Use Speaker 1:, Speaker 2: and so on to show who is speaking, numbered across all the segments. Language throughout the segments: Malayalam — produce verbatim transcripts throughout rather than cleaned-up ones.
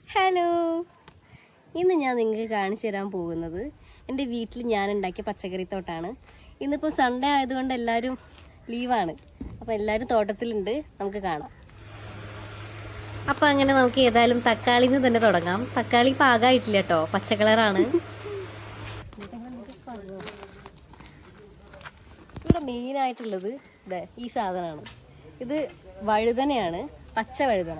Speaker 1: ഹലോ, ഇന്ന് ഞാൻ നിങ്ങൾക്ക് കാണിച്ചു തരാൻ പോകുന്നത് എൻ്റെ വീട്ടിൽ ഞാൻ ഉണ്ടാക്കിയ പച്ചക്കറിത്തോട്ടാണ്. ഇന്നിപ്പോൾ സൺഡേ ആയതുകൊണ്ട് എല്ലാവരും ലീവാണ്. അപ്പോൾ എല്ലാവരും തോട്ടത്തിലുണ്ട്, നമുക്ക് കാണാം. അപ്പോൾ അങ്ങനെ നമുക്ക് ഏതായാലും തക്കാളിയിൽ നിന്ന് തന്നെ തുടങ്ങാം. തക്കാളി പാകമായിട്ടില്ല കേട്ടോ, പച്ച കളറാണ്. ഇവിടെ മെയിനായിട്ടുള്ളത് ഇതേ ഈ സാധനമാണ്. ഇത് വഴുതനയാണ്, പച്ച വഴുതന.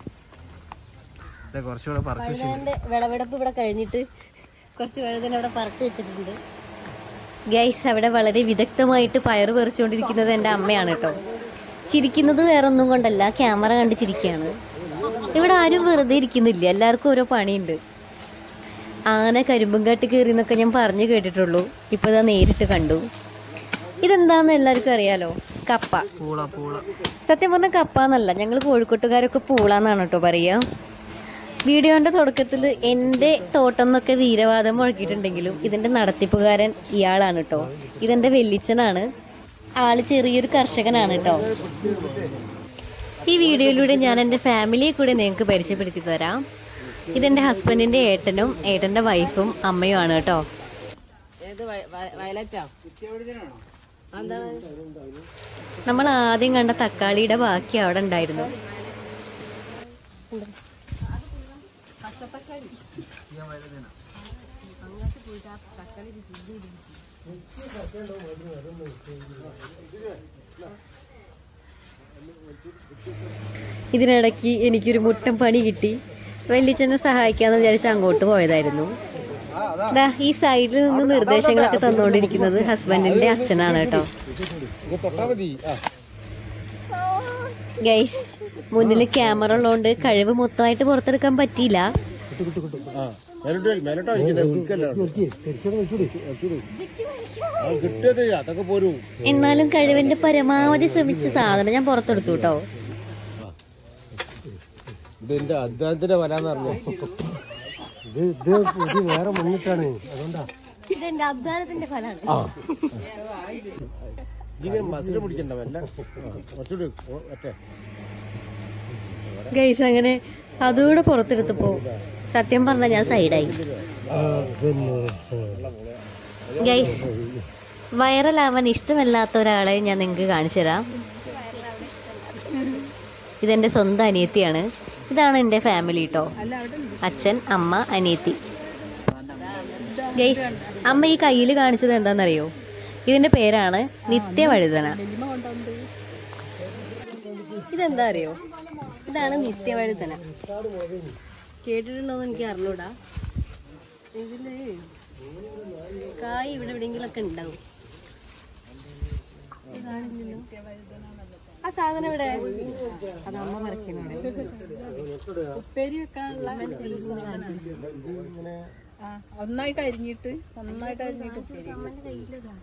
Speaker 1: വഴുതനന്റെ വിളവെടുപ്പ് ഇവിടെ കഴിഞ്ഞിട്ട് കുറച്ച് വഴുതന ഇവിടെ പറിച്ചു വെച്ചിട്ടുണ്ട്. ഗൈസ്, അവിടെ വളരെ വിദഗ്ധമായിട്ട് പയറ് പറിച്ചുകൊണ്ടിരിക്കുന്നത് എൻ്റെ അമ്മയാണ് കേട്ടോ. ചിരിക്കുന്നത് വേറെ ഒന്നും കൊണ്ടല്ല, ക്യാമറ കണ്ട് ചിരിക്കുകയാണ്. ഇവിടെ ആരും വെറുതെ ഇരിക്കുന്നില്ല, എല്ലാവർക്കും ഓരോ പണിയുണ്ട്. ആന കരിമ്പും കാട്ടി കയറി എന്നൊക്കെ ഞാൻ പറഞ്ഞു കേട്ടിട്ടുള്ളൂ, ഇപ്പൊ ഇതാ നേരിട്ട് കണ്ടു. ഇതെന്താന്ന് എല്ലാവർക്കും അറിയാലോ, കപ്പ. സത്യം പറഞ്ഞ കപ്പ എന്നല്ല, ഞങ്ങൾ കോഴിക്കോട്ടുകാരൊക്കെ പൂളാന്നാണ് കേട്ടോ പറയാ. വീഡിയോന്റെ തുടക്കത്തിൽ എൻ്റെ തോട്ടം എന്നൊക്കെ വീരവാദം മുഴക്കിയിട്ടുണ്ടെങ്കിലും ഇതിന്റെ നടത്തിപ്പുകാരൻ ഇയാളാണ് കേട്ടോ. ഇതെന്റെ വെല്ലിച്ചനാണ്, ആള് ചെറിയൊരു കർഷകനാണ് കേട്ടോ. ഈ വീഡിയോയിലൂടെ ഞാൻ എൻ്റെ ഫാമിലിയെ കൂടെ നിങ്ങൾക്ക് പരിചയപ്പെടുത്തി തരാം. ഇതെന്റെ ഹസ്ബൻഡിന്റെ ഏട്ടനും ഏട്ടന്റെ വൈഫും അമ്മയും ആണ് കേട്ടോ. നമ്മൾ ആദ്യം കണ്ട തക്കാളിയുടെ ബാക്കി അവിടെ ഉണ്ടായിരുന്നു. ഇതിനിടയ്ക്ക് എനിക്കൊരു മുട്ടൻ പണി കിട്ടി. വെല്ലിച്ചനെ സഹായിക്കാന്ന് വിചാരിച്ച് അങ്ങോട്ട് പോയതായിരുന്നു. ഈ സൈഡിൽ നിന്ന് നിർദ്ദേശങ്ങളൊക്കെ തന്നുകൊണ്ടിരിക്കുന്നത് ഹസ്ബൻഡിന്റെ അച്ഛനാണ് കേട്ടോ. ഗൈസ്, മുന്നിൽ ക്യാമറ ഉള്ളതുകൊണ്ട് കഴിവ് മൊത്തമായിട്ട് പുറത്തെടുക്കാൻ പറ്റിയില്ല. എന്നാലും കഴിവിന്റെ പരമാവധി ശ്രമിച്ച സാധനം ഞാൻ പുറത്തെടുത്തു കേട്ടോ.
Speaker 2: ഇതിന്റെ അധ്വാനത്തിന്റെ ഫലാന്ന് പറഞ്ഞു. വേറെ മുന്നിട്ടാണ്, അതുകൊണ്ടാ
Speaker 1: ഇതെന്റെ അധ്വാനത്തിന്റെ ഫലാണ്.
Speaker 2: മസില് പിടിക്കണ്ടല്ല.
Speaker 1: ഗൈസ്, അങ്ങനെ അതുകൂടെ പുറത്തെടുത്തപ്പോ സത്യം പറഞ്ഞ ഞാൻ സൈഡായി. ഗൈസ്, വൈറലാവാൻ ഇഷ്ടമല്ലാത്ത ഒരാളെ ഞാൻ നിങ്ങൾക്ക് കാണിച്ചു തരാം. ഇതെന്റെ സ്വന്തം അനിയത്തിയാണ്. ഇതാണ് എൻ്റെ ഫാമിലി കേട്ടോ, അച്ഛൻ, അമ്മ, അനിയത്തി. ഗൈസ്, അമ്മ ഈ കയ്യിൽ കാണിച്ചത് എന്താണെന്നറിയോ? ഇതിന്റെ പേരാണ് നിത്യവഴുതന. ഇതെന്താ അറിയോ? ഇതാണ് നിത്യവഴുതന. കേട്ടിട്ടുണ്ടോന്ന് എനിക്ക് അറിഞ്ഞൂടാ. ഇതില് കായ് ഇവിടെ എവിടെയെങ്കിലും ഒക്കെ ഉണ്ടാവും. ആ സാധനം ഇവിടെ അത് അമ്മ മറക്കണോടെ ഉപ്പേരി വെക്കാനുള്ള
Speaker 3: നന്നായിട്ട് അരിഞ്ഞിട്ട് നന്നായിട്ട് അരിഞ്ഞിട്ട്
Speaker 1: അമ്മന്റെ കയ്യിലതാ.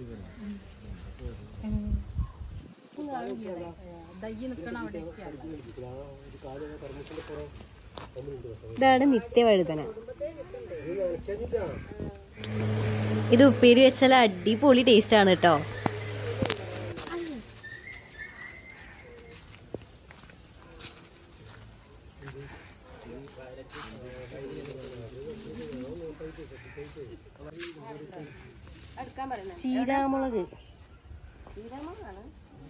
Speaker 1: ഇതാണ് നിത്യവഴുതന. ഇത് ഉപ്പേരി വെച്ചാൽ അടിപൊളി ടേസ്റ്റ് ആണ് കേട്ടോ. ചീരാമുളക് ചീരാമുളകാണ്.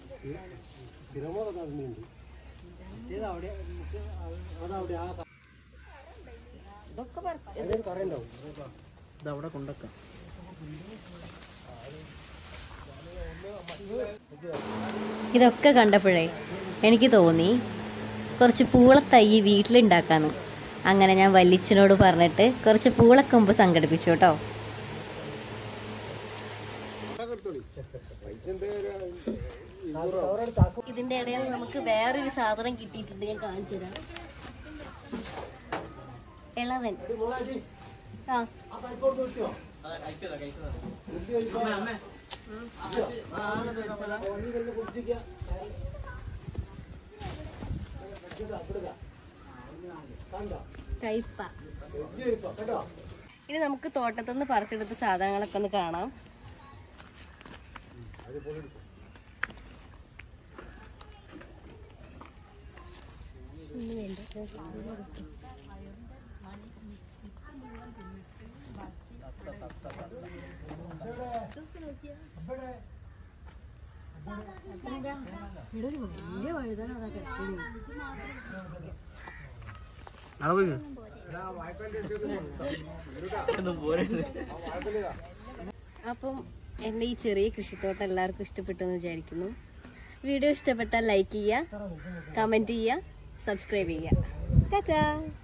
Speaker 1: ഇതൊക്കെ കണ്ടപ്പോഴേ എനിക്ക് തോന്നി കുറച്ച് പൂളത്തൈ വീട്ടിലുണ്ടാക്കാന്ന്. അങ്ങനെ ഞാൻ വല്ലിച്ചനോട് പറഞ്ഞിട്ട് കുറച്ച് പൂളക്കൊമ്പ് സംഘടിപ്പിച്ചു കേട്ടോ. ഇതിന്റെ ഇടയിൽ നമുക്ക് വേറൊരു സാധനം കിട്ടിയിട്ടുണ്ട്, ഞാൻ കാണിച്ചു തരാം. ഇളവൻ. ആ കയ്പ. ഇനി നമുക്ക് തോട്ടത്തുനിന്ന് പറിച്ചെടുത്ത സാധനങ്ങളൊക്കെ ഒന്ന് കാണാം. ഒന്നും വേണ്ട. വലിയ വഴുതന അതാ കിടക്കുന്നു. അപ്പം എൻ്റെ ഈ ചെറിയ കൃഷിത്തോട്ടം എല്ലാവർക്കും ഇഷ്ടപ്പെട്ടെന്ന് വിചാരിക്കുന്നു. വീഡിയോ ഇഷ്ടപ്പെട്ടാൽ ലൈക്ക് ചെയ്യുക, കമൻറ്റ് ചെയ്യുക, സബ്സ്ക്രൈബ് ചെയ്യുക. ടാറ്റാ.